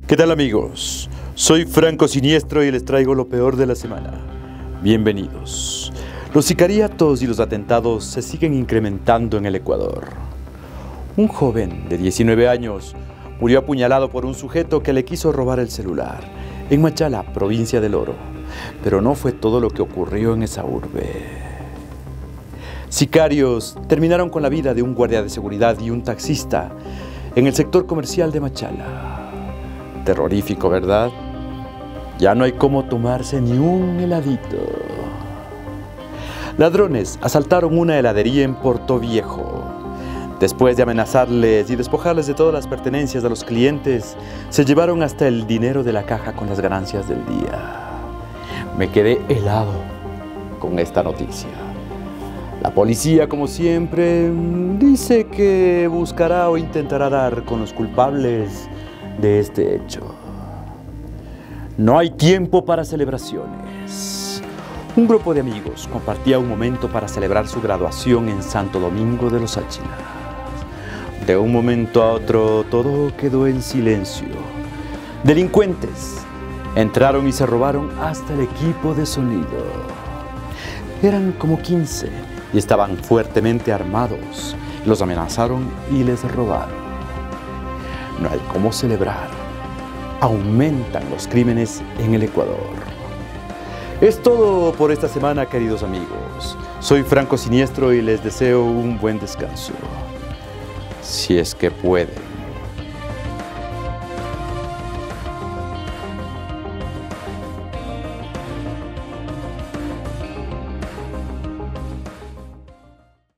¿Qué tal, amigos? Soy Franco Siniestro y les traigo lo peor de la semana. Bienvenidos. Los sicariatos y los atentados se siguen incrementando en el Ecuador. Un joven de 19 años murió apuñalado por un sujeto que le quiso robar el celular en Machala, provincia del Oro. Pero no fue todo lo que ocurrió en esa urbe. Sicarios terminaron con la vida de un guardia de seguridad y un taxista en el sector comercial de Machala. Terrorífico, ¿verdad? Ya no hay cómo tomarse ni un heladito. Ladrones asaltaron una heladería en Portoviejo. Después de amenazarles y despojarles de todas las pertenencias de los clientes, se llevaron hasta el dinero de la caja con las ganancias del día. Me quedé helado con esta noticia. La policía, como siempre, dice que buscará o intentará dar con los culpables de este hecho. No hay tiempo para celebraciones. Un grupo de amigos compartía un momento para celebrar su graduación en Santo Domingo de los Áchilas. De un momento a otro, todo quedó en silencio. Delincuentes entraron y se robaron hasta el equipo de sonido. Eran como 15 y estaban fuertemente armados. Los amenazaron y les robaron. No hay cómo celebrar. Aumentan los crímenes en el Ecuador. Es todo por esta semana, queridos amigos. Soy Franco Siniestro y les deseo un buen descanso. Si es que pueden.